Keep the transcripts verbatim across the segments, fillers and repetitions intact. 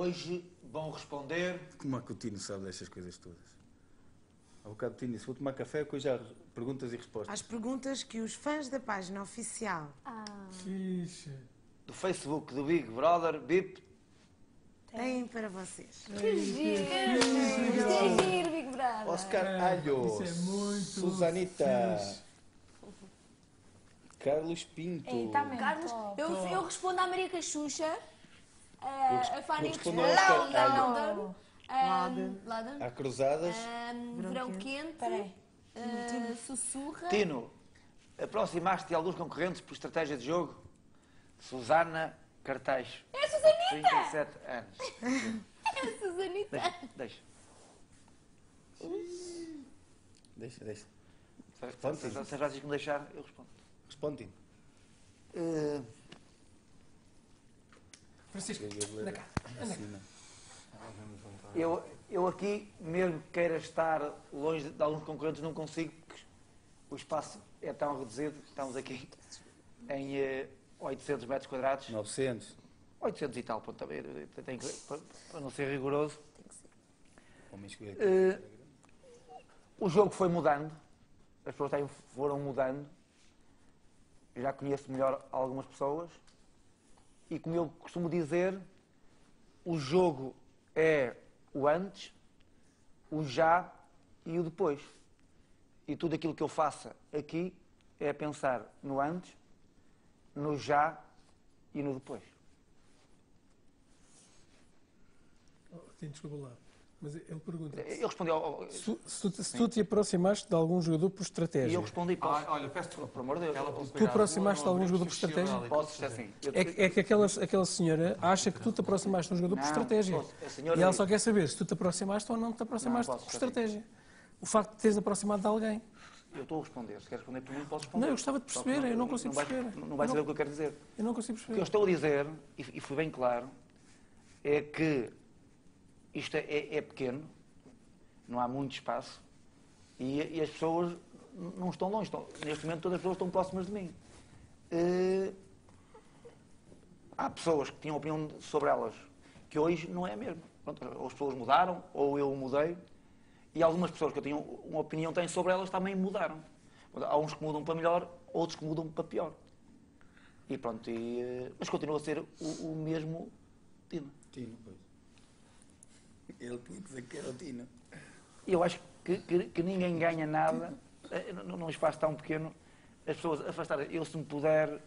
hoje vão responder... Como é que o Tino sabe destas coisas todas? Há bocado o Tino disse, vou tomar café, depois já perguntas e respostas. As perguntas que os fãs da página oficial Ah. do Facebook do Big Brother, B I P, têm para vocês. Que giro! Que giro, Big Brother! Oscar Alho, Isso é muito Susanita, fixe. Carlos Pinto. Ei, tá mesmo Carlos, top, eu, top. eu respondo à Maria Cachucha, a, a Fanny respondo ao Oscar Lauder, Lauder. Lauder, Há cruzadas. Verão Quente, uh, Sussurra. Tino, aproximaste de alguns concorrentes por estratégia de jogo? Susana Cartaz. É a Susanita! trinta e sete anos. É a Susanita! Deixa, deixa. Deixa, deixa. Se Responde, se- Tino. se a Francisco me deixar, eu respondo. Responde, Tino. Eh, Francisco, anda cá. Anda cá. eu, eu aqui, mesmo que queira estar longe de alguns concorrentes, não consigo, porque o espaço é tão reduzido. Estamos aqui em eh, oitocentos metros quadrados. novecentos. oitocentos e tal, pronto, também, eh, tem que- para, para não ser rigoroso. Homens que aqui. Eh, o jogo foi mudando, as pessoas têm- foram mudando. Eu já conheço melhor algumas pessoas e, como eu costumo dizer, o jogo é o antes, o já e o depois. E tudo aquilo que eu faça aqui é pensar no antes, no já e no depois. Oh, Tino, desculpa lá. Mas ele pergunta Eu respondi ao... ao- se tu, se, tu, se tu te aproximaste de algum jogador por E estratégia. eu respondi, posso, Ah, olha, peço desculpa. por amor de Deus, Ela eu- pode Tu pegar a aproximaste bola, de algum não jogador por abrir o estratégia? ali, posso, assim. Eu- É, que- é que aquela, aquela senhora acha que tu te aproximaste de um jogador por Não, estratégia. posso. A senhora E ela diz- só quer saber se tu te aproximaste ou não te aproximaste Não, posso, por já sei. estratégia. O facto de teres aproximado de alguém. Eu estou a responder. Se quer responder por mim, posso responder. Não, eu gostava de Só que perceber, eu não consigo vais- perceber. Não vais Eu saber não- o que eu quero dizer. Eu não consigo O que eu perceber. estou a dizer, e e fui bem claro, é que isto é, é- é pequeno, não há muito espaço, e, e as pessoas n- não estão longe. Estão, neste momento, todas as pessoas estão próximas de mim. Eh, há pessoas que tinham opinião sobre elas que hoje não é mesmo. Pronto, ou as pessoas mudaram, ou eu mudei, e algumas pessoas que eu tinha uma opinião têm sobre elas também mudaram. Há uns que mudam para melhor, outros que mudam para pior. E pronto, e, eh, mas continua a ser o, o mesmo Tino. Tino, pois. Ele tinha que dizer que era o Tino. E eu acho que, que, que ninguém ganha nada eh, num num espaço tão pequeno. As pessoas afastarem. Eu, se me puder.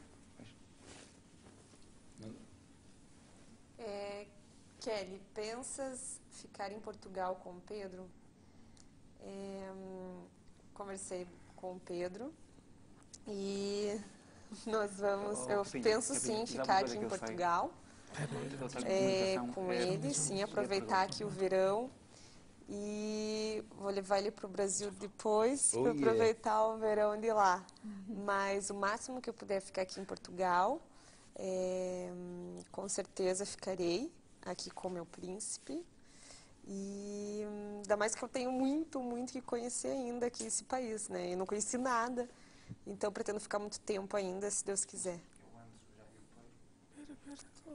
É, Kelly, pensas ficar em Portugal com o Pedro? É, hum, conversei com o Pedro e nós vamos. Oh, Eu sim, penso é sim dizer uma ficar coisa aqui que em eu sei. Portugal, Eu tenho é, comunicação, com é, ele, sim, aproveitar aqui o verão e vou levar ele para o Brasil depois Oh, para yeah. aproveitar o verão de lá. Mas o máximo que eu puder ficar aqui em Portugal, é, hum, com certeza ficarei aqui com meu príncipe. E hum, ainda mais que eu tenho muito, muito que conhecer ainda aqui esse país, né? Eu não conheci nada, então eu pretendo ficar muito tempo ainda, se Deus quiser. Pera, pera, tudo.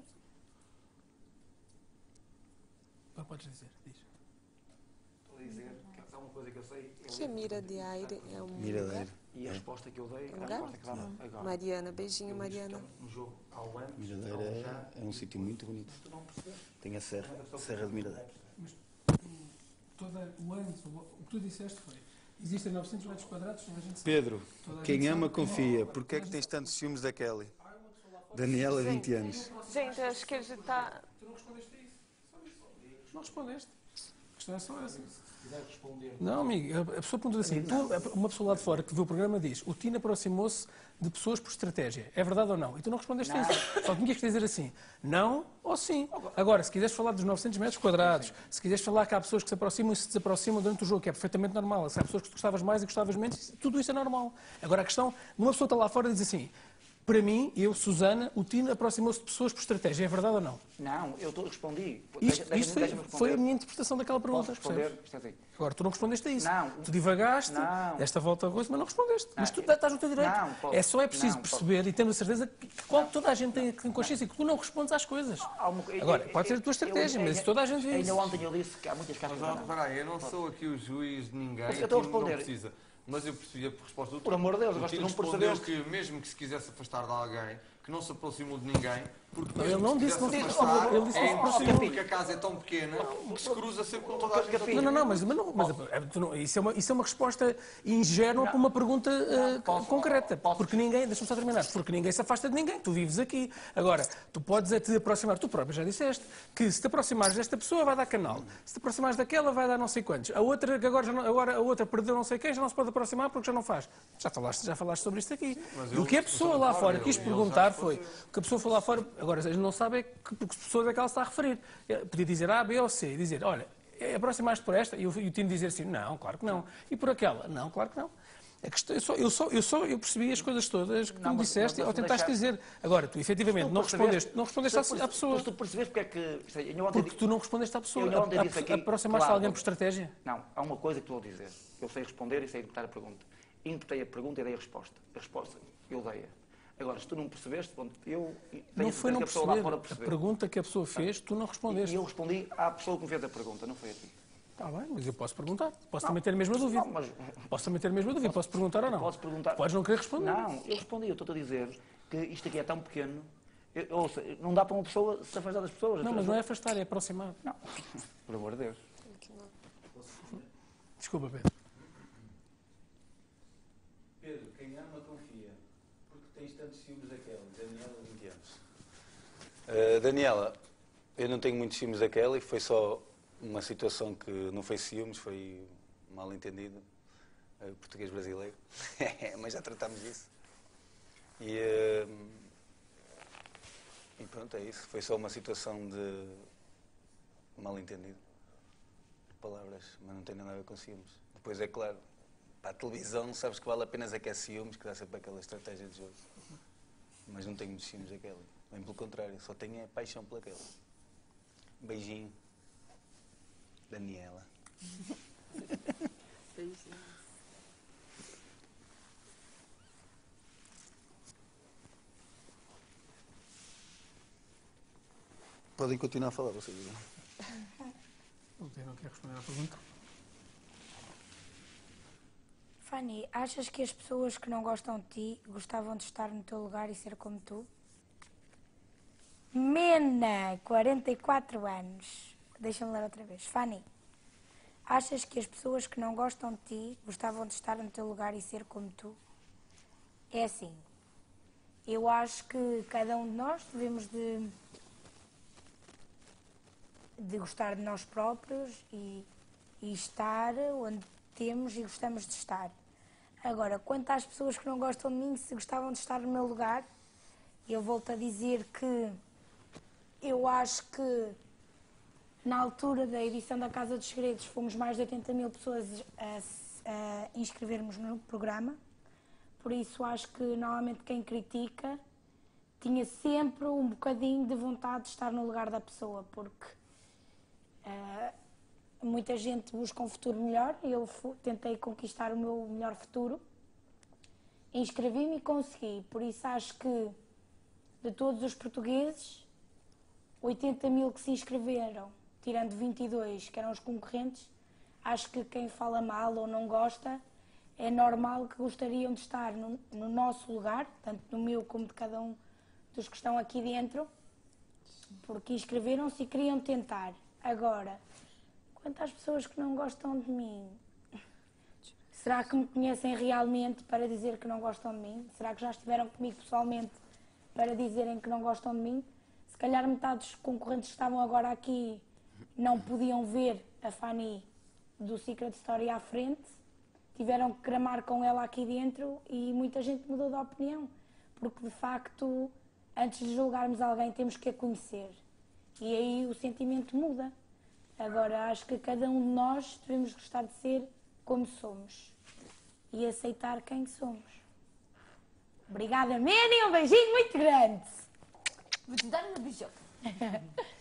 Não podes dizer, diz. Estou a dizer que há uma coisa que eu sei. eu Que é Mira de Aire é um Miradeiro. E a resposta que eu dei, Um a lugar? resposta que dava agora. Mariana, beijinho, Eu disse Mariana. que No jogo ao antes, Miradeiro ao é, já, é um sítio muito bonito. tu não percebes. Tem a serra, Serra de Miradeiro. Mas toda, o antes, o, o que tu disseste foi: existem novecentos metros quadrados, toda a gente sabe. Pedro, Toda a quem gente ama sabe. Confia. Porquê é que tens tantos ciúmes da Kelly? Daniela, vinte anos. Gente, acho que ele já tá. Tu não respondeste a isso. Só isso. Não respondeste. A questão é só essa. Se quiser responder. Não, amigo, a a pessoa pergunta assim, tu, uma pessoa lá de fora que viu o programa diz, o Tino aproximou-se de pessoas por estratégia, é verdade ou não? E tu não respondeste a isso, só tinhas que dizer assim, não ou sim. Agora, se quiseres falar dos novecentos metros quadrados, se quiseres falar que há pessoas que se aproximam e se desaproximam durante o jogo, que é perfeitamente normal, se há pessoas que tu gostavas mais e gostavas menos, tudo isso é normal. Agora, a questão, uma pessoa está lá fora e diz assim, Para mim, eu, Susana, o Tino aproximou-se de pessoas por estratégia. É verdade ou não? Não, eu tô, respondi. Isto, Deixa- isto foi, deixa-me responder. foi a minha interpretação daquela pergunta. Posso responder? percebes? Isto é assim. Agora, tu não respondeste a isso. Não. Tu divagaste, Não. desta volta a coisa, mas não respondeste. Mas tu eu- estás no teu direito. Não, posso. É só é preciso Não, perceber e temos a certeza que qual- toda a gente tem, tem consciência que tu não respondes às coisas. Há uma co- Agora, eu- pode ser a tua eu- estratégia, eu- mas toda a gente vê Ainda isso. ontem eu disse que há muitas caixas Mas, de ó, banana. repara aí, eu não sou aqui o juiz de ninguém, Mas eu o estou a Tino não responder. precisa. Mas eu percebi a resposta do Por amor de Deus, O agora tu Tino não respondeu percebeste. que mesmo que se quisesse afastar de alguém, que não se aproximou de ninguém, porque Não, mesmo ele não que se disse, não quisesse disse. afastar, Ele disse é que não se impossível aproximou. porque a casa é tão pequena que se cruza sempre com toda a gente. Capinha. Não, não, não, mas, mas, não, mas é, tu não- isso, é uma, isso é uma resposta ingênua para uma pergunta eh, posso- concreta. posso- Porque ninguém, deixa-me só terminar, porque ninguém se afasta de ninguém, tu vives aqui. Agora, tu podes é te aproximar, tu próprio já disseste, que se te aproximares desta pessoa vai dar canal, se te aproximares daquela vai dar não sei quantos, a outra, que agora, já não- agora a outra perdeu não sei quem, já não se pode aproximar porque já não faz. Já falaste, já falaste sobre isto aqui. mas E eu- o que a pessoa eu lá sou fora claro, quis eu- eu perguntar já foi, o que a pessoa foi lá fora, agora a gente não sabe é que, porque pessoas é que ela está a referir. Podia dizer A, B ou C, e dizer, olha, aproximaste por esta, e o, e o Tino dizer assim, não, claro que não. E por aquela? Não, claro que não. A questão, eu, só, eu, só, eu, só, eu percebi as coisas todas que tu Não, me mas- disseste mas ou tentaste deixar- dizer. Agora, tu efetivamente Tu não percebeste- respondeste, não respondeste tu à, à pessoa. Mas tu percebeste porque é que... isto é, eu ontem Porque tu não respondeste à pessoa. Eu ontem A- a- disse aqui, Aproximaste claro, alguém mas- por estratégia? Não, há uma coisa que estou a dizer. Eu sei responder e sei interpretar a pergunta. Interpretei a pergunta e dei a resposta. A resposta eu dei-a. Agora, se tu não percebeste, pronto, eu tenho Não a foi certeza não que a pessoa lá perceber. fora A percebeu. pergunta que a pessoa fez, tu não E respondeste. eu respondi à pessoa que me fez a pergunta, não foi a ti. Está bem, mas eu posso perguntar. Posso também ter a mesma dúvida. Não, mas Posso também ter a mesma dúvida. Posso perguntar ou não? podes perguntar. Podes não querer responder. Não, eu respondi, eu estou-te a dizer que isto aqui é tão pequeno. Eu, ou seja, não dá para uma pessoa se afastar das pessoas. Não, mas não é afastar, é aproximar. Não, por amor de Deus. Desculpa, Pedro. Pedro, quem ama confia. Porque tens tantos ciúmes daquela. Daniela, vinte anos. Uh, Daniela, eu não tenho muitos ciúmes daquela e foi só uma situação que não foi ciúmes, foi mal entendido. Uh, português brasileiro. Mas já tratámos disso. E, uh, e pronto, é isso. Foi só uma situação de mal entendido. Palavras, mas não tem nada a ver com ciúmes. Depois é claro, para a televisão sabes que vale a pena é que é ciúmes, que dá sempre aquela estratégia de jogo. Mas não tenho muitos ciúmes daquela. Bem pelo contrário, só tenho é paixão pelaquela. Beijinho. Daniela. Podem continuar a falar, vocês. O Pedro não quer responder à pergunta. Fanny, achas que as pessoas que não gostam de ti gostavam de estar no teu lugar e ser como tu? Mena, quarenta e quatro anos. Deixa-me ler outra vez. Fanny, achas que as pessoas que não gostam de ti gostavam de estar no teu lugar e ser como tu? É assim. Eu acho que cada um de nós devemos de, de gostar de nós próprios e, e estar onde temos e gostamos de estar. Agora, quanto às pessoas que não gostam de mim, se gostavam de estar no meu lugar, eu volto a dizer que eu acho que na altura da edição da Casa dos Segredos fomos mais de oitenta mil pessoas a, a inscrevermos no programa. Por isso acho que normalmente quem critica tinha sempre um bocadinho de vontade de estar no lugar da pessoa, porque uh, muita gente busca um futuro melhor e eu tentei conquistar o meu melhor futuro. Inscrevi-me e consegui. Por isso acho que de todos os portugueses, oitenta mil que se inscreveram, tirando vinte e dois que eram os concorrentes, acho que quem fala mal ou não gosta, é normal que gostariam de estar no, no nosso lugar, tanto no meu como de cada um dos que estão aqui dentro, porque inscreveram-se e queriam tentar. Agora, quanto às pessoas que não gostam de mim, será que me conhecem realmente para dizer que não gostam de mim? Será que já estiveram comigo pessoalmente para dizerem que não gostam de mim? Se calhar metade dos concorrentes que estavam agora aqui não podiam ver a Fanny do Secret Story à frente, tiveram que gramar com ela aqui dentro e muita gente mudou de opinião, porque de facto, antes de julgarmos alguém, temos que a conhecer. E aí o sentimento muda. Agora, acho que cada um de nós devemos gostar de ser como somos e aceitar quem somos. Obrigada, Mene, um beijinho muito grande. Vou-te dar uma beijoca.